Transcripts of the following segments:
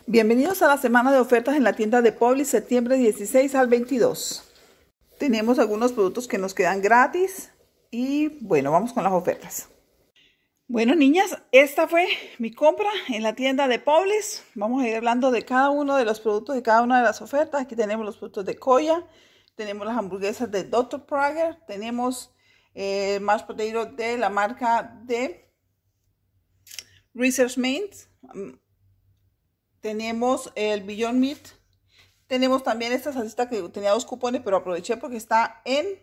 Bienvenidos a la semana de ofertas en la tienda de Publix, septiembre 16 al 22. Tenemos algunos productos que nos quedan gratis y bueno, vamos con las ofertas. Bueno, niñas, esta fue mi compra en la tienda de Publix. Vamos a ir hablando de cada uno de los productos de cada una de las ofertas. Aquí tenemos los productos de Koya, tenemos las hamburguesas de Dr. Prager, tenemos mashed potato de la marca de Research Mains. Tenemos el Beyond Meat. Tenemos también esta salsita que tenía 2 cupones, pero aproveché porque está en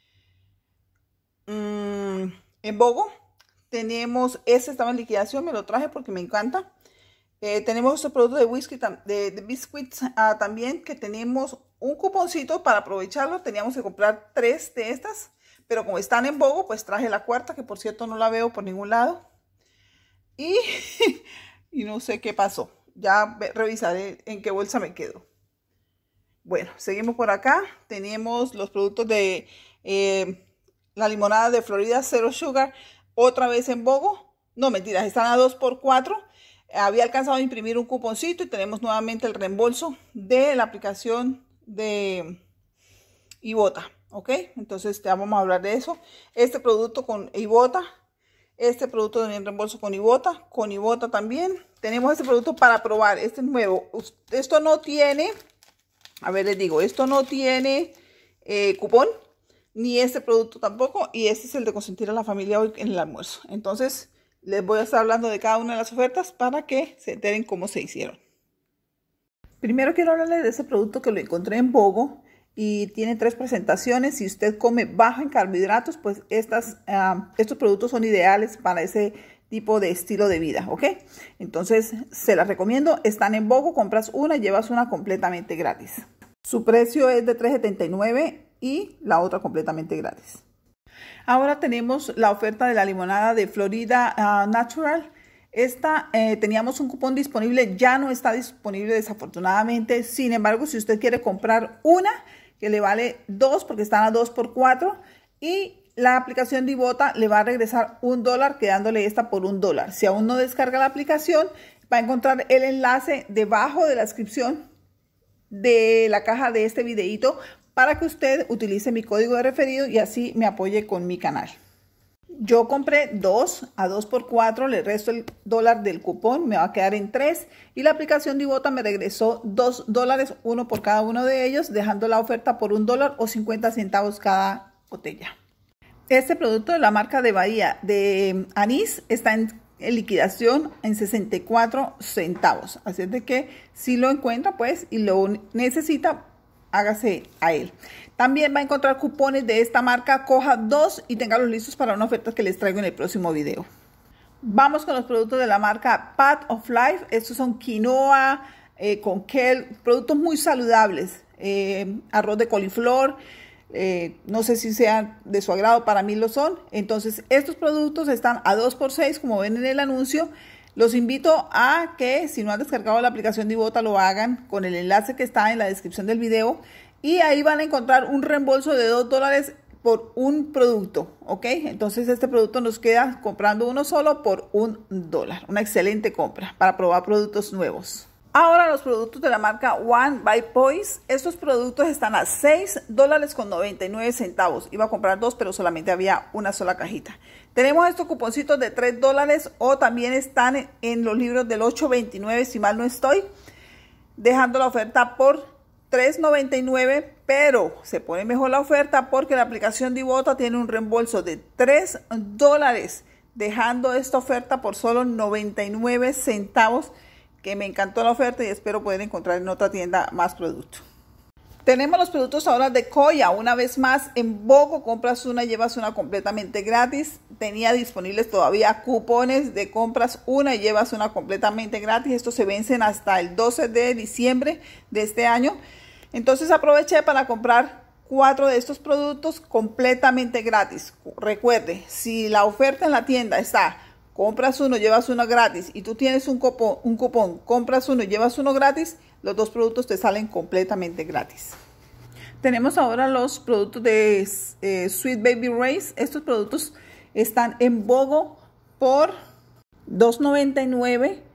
BOGO. Tenemos este, estaba en liquidación, me lo traje porque me encanta. Tenemos este producto de whisky, de biscuits también, que tenemos un cuponcito para aprovecharlo. Teníamos que comprar 3 de estas, pero como están en BOGO, pues traje la cuarta, que por cierto no la veo por ningún lado. Y no sé qué pasó. Ya revisaré en qué bolsa me quedo. Bueno, seguimos por acá. Tenemos los productos de la limonada de Florida Zero Sugar. Otra vez en BOGO. No, mentiras, están a 2x4. Había alcanzado a imprimir un cuponcito y tenemos nuevamente el reembolso de la aplicación de Ibotta. ¿Ok? Entonces ya vamos a hablar de eso. Este producto con Ibotta. Este producto también reembolso con Ibotta también. Tenemos este producto para probar, este es nuevo. Esto no tiene, a ver les digo, esto no tiene cupón, ni este producto tampoco. Y este es el de consentir a la familia hoy en el almuerzo. Entonces les voy a estar hablando de cada una de las ofertas para que se enteren cómo se hicieron. Primero quiero hablarles de ese producto que lo encontré en BOGO. Y tiene 3 presentaciones. Si usted come bajo en carbohidratos, pues estos productos son ideales para ese tipo de estilo de vida, ¿ok? Entonces, se las recomiendo. Están en BOGO, compras una y llevas una completamente gratis. Su precio es de $3.79 y la otra completamente gratis. Ahora tenemos la oferta de la limonada de Florida Natural. Esta teníamos un cupón disponible, ya no está disponible desafortunadamente. Sin embargo, si usted quiere comprar una, que le vale 2 porque están a 2x4 y la aplicación de Ibotta le va a regresar $1 quedándole esta por $1. Si aún no descarga la aplicación, va a encontrar el enlace debajo de la descripción de la caja de este videito para que usted utilice mi código de referido y así me apoye con mi canal. Yo compré 2 a 2x4, le resto el $1 del cupón, me va a quedar en 3 y la aplicación de Ibotta me regresó $2, uno por cada uno de ellos, dejando la oferta por $1 o 50 centavos cada botella. Este producto de la marca de Bahía de anís está en liquidación en 64 centavos, así es de que si lo encuentra pues y lo necesita, hágase a él. También va a encontrar cupones de esta marca, coja 2 y téngalos listos para una oferta que les traigo en el próximo video. Vamos con los productos de la marca Path of Life. Estos son quinoa con kale, productos muy saludables. Arroz de coliflor, no sé si sean de su agrado, para mí lo son. Entonces estos productos están a 2x6 como ven en el anuncio. Los invito a que si no han descargado la aplicación de Ibotta lo hagan con el enlace que está en la descripción del video y ahí van a encontrar un reembolso de $2 por un producto, ¿ok? Entonces este producto nos queda comprando uno solo por $1. Una excelente compra para probar productos nuevos. Ahora los productos de la marca One by Poise. Estos productos están a $6.99. Iba a comprar 2, pero solamente había una sola cajita. Tenemos estos cuponcitos de $3 o también están en los libros del 8.29, si mal no estoy. Dejando la oferta por $3.99, pero se pone mejor la oferta porque la aplicación de Ibotta tiene un reembolso de $3. Dejando esta oferta por solo 99 centavos. Que me encantó la oferta y espero poder encontrar en otra tienda más productos. Tenemos los productos ahora de Koya. Una vez más en BOGO, compras una, llevas una completamente gratis. Tenía disponibles todavía cupones de compras una y llevas una completamente gratis. Estos se vencen hasta el 12 de diciembre de este año. Entonces aproveché para comprar 4 de estos productos completamente gratis. Recuerde, si la oferta en la tienda está compras uno, llevas uno gratis y tú tienes un cupón, compras uno y llevas uno gratis, los 2 productos te salen completamente gratis. Tenemos ahora los productos de Sweet Baby Ray's. Estos productos están en BOGO por $2.99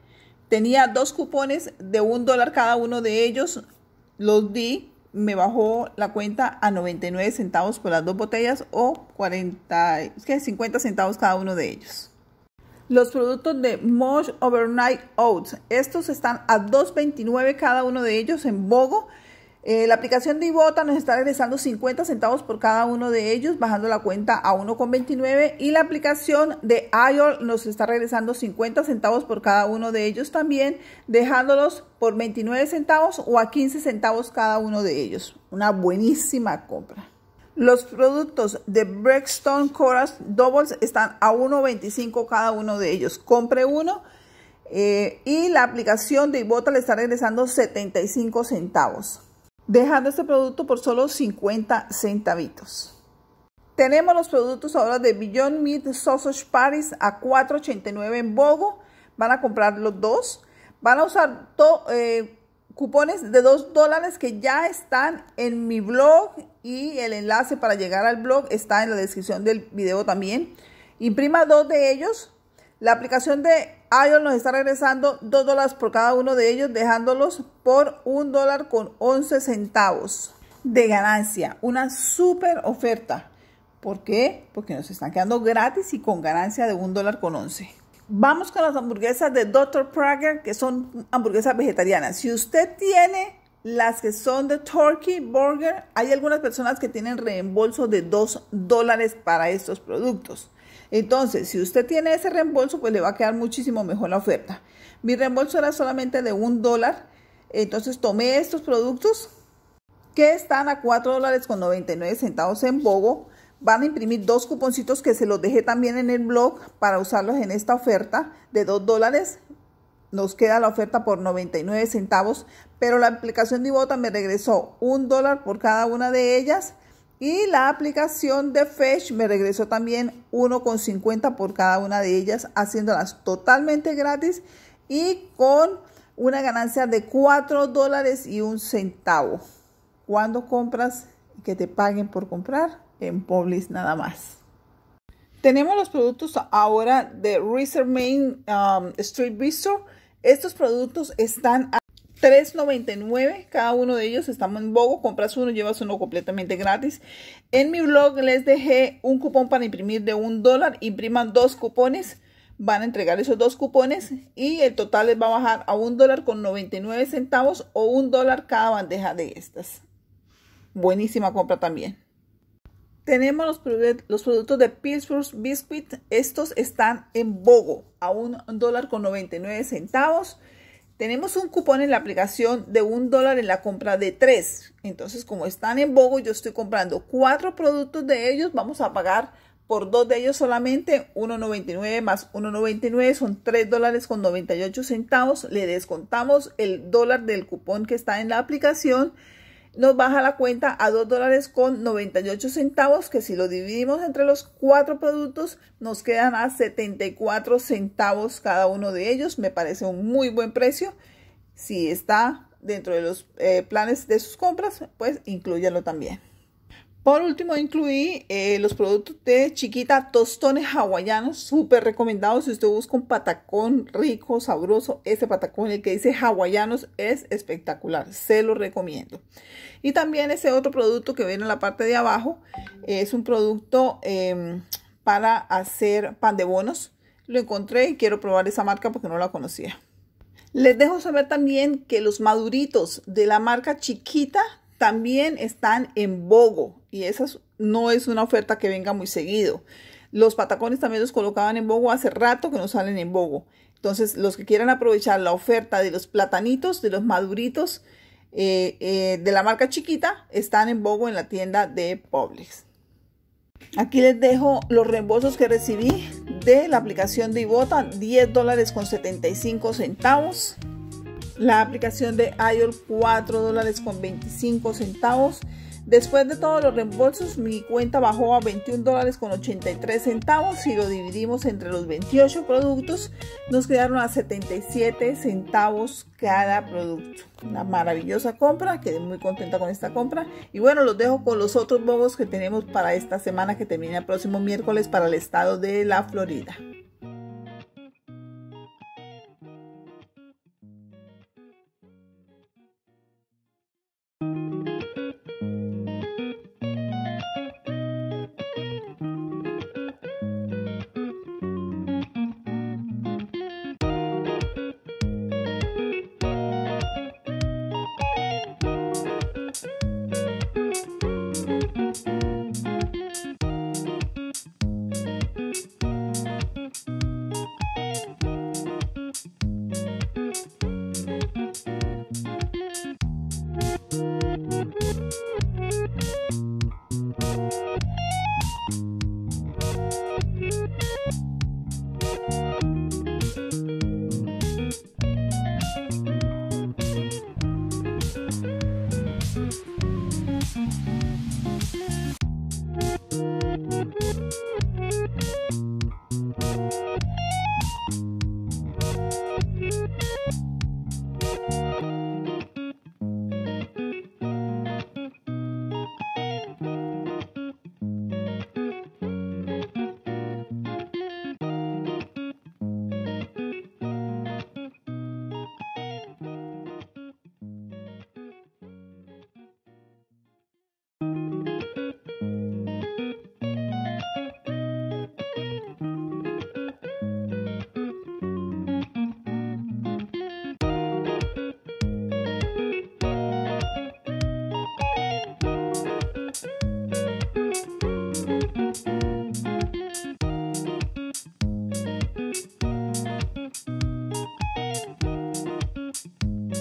Tenía 2 cupones de $1 cada uno de ellos. Los di, me bajó la cuenta a 99 centavos por las 2 botellas o 50 centavos cada uno de ellos. Los productos de Mosh Overnight Oats, estos están a $2.29 cada uno de ellos en BOGO. La aplicación de Ibotta nos está regresando 50 centavos por cada uno de ellos, bajando la cuenta a 1.29. Y la aplicación de IOL nos está regresando 50 centavos por cada uno de ellos también, dejándolos por 29 centavos o a 15 centavos cada uno de ellos. Una buenísima compra. Los productos de Breakstone Chorus Doubles están a 1.25 cada uno de ellos. Compre uno y la aplicación de Ibotta le está regresando 75 centavos. Dejando este producto por solo 50 centavitos. Tenemos los productos ahora de Beyond Meat Sausage Patties a $4.89 en BOGO. Van a comprar los dos. Van a usar cupones de $2 que ya están en mi blog y el enlace para llegar al blog está en la descripción del video también. Imprima 2 de ellos. La aplicación de IOL nos está regresando $2 por cada uno de ellos, dejándolos por $1.11 de ganancia. Una súper oferta. ¿Por qué? Porque nos están quedando gratis y con ganancia de $1.11. Vamos con las hamburguesas de Dr. Prager, que son hamburguesas vegetarianas. Si usted tiene las que son de Turkey Burger, hay algunas personas que tienen reembolso de $2 para estos productos. Entonces, si usted tiene ese reembolso, pues le va a quedar muchísimo mejor la oferta. Mi reembolso era solamente de $1. Entonces, tomé estos productos que están a $4.99 en BOGO. Van a imprimir 2 cuponcitos que se los dejé también en el blog para usarlos en esta oferta de $2. Nos queda la oferta por 99 centavos, pero la aplicación de Ibotta me regresó $1 por cada una de ellas. Y la aplicación de Fetch me regresó también 1.50 por cada una de ellas, haciéndolas totalmente gratis y con una ganancia de $4.01. Cuando compras, que te paguen por comprar en Publix nada más. Tenemos los productos ahora de Reserve Main Street Bistro. Estos productos están a $3.99 cada uno de ellos. Estamos en BOGO. Compras uno, llevas uno completamente gratis. En mi blog les dejé un cupón para imprimir de $1. Impriman 2 cupones. Van a entregar esos 2 cupones y el total les va a bajar a $1.99 o $1 cada bandeja de estas. Buenísima compra también. Tenemos los productos de Pittsburgh Biscuit. Estos están en BOGO a $1.99. Tenemos un cupón en la aplicación de $1 en la compra de 3. Entonces, como están en BOGO, yo estoy comprando 4 productos de ellos. Vamos a pagar por 2 de ellos solamente $1.99 más $1.99. Son $3.98. Le descontamos el dólar del cupón que está en la aplicación. Nos baja la cuenta a $2.98, que si lo dividimos entre los 4 productos nos quedan a 74 centavos cada uno de ellos. Me parece un muy buen precio. Si está dentro de los planes de sus compras, pues inclúyalo también. Por último, incluí los productos de Chiquita, tostones hawaianos, súper recomendados. Si usted busca un patacón rico, sabroso, ese patacón, el que dice hawaianos, es espectacular. Se lo recomiendo. Y también ese otro producto que ven en la parte de abajo, es un producto para hacer pan de bonos. Lo encontré y quiero probar esa marca porque no la conocía. Les dejo saber también que los maduritos de la marca Chiquita también están en BOGO. Y esa no es una oferta que venga muy seguido. Los patacones también los colocaban en BOGO hace rato que no salen en BOGO. Entonces, los que quieran aprovechar la oferta de los platanitos, de los maduritos de la marca Chiquita, están en BOGO en la tienda de Publix. Aquí les dejo los reembolsos que recibí de la aplicación de Ibotta, $10.75. La aplicación de IOL, $4.25. Después de todos los reembolsos, mi cuenta bajó a $21.83. Si lo dividimos entre los 28 productos, nos quedaron a 77 centavos cada producto. Una maravillosa compra, quedé muy contenta con esta compra. Y bueno, los dejo con los otros bobos que tenemos para esta semana que termina el próximo miércoles para el estado de la Florida.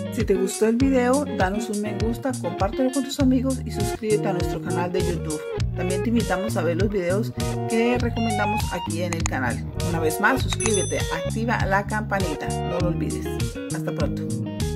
Si te gustó el video, danos un me gusta, compártelo con tus amigos y suscríbete a nuestro canal de YouTube. También te invitamos a ver los videos que recomendamos aquí en el canal. Una vez más, suscríbete, activa la campanita, no lo olvides. Hasta pronto.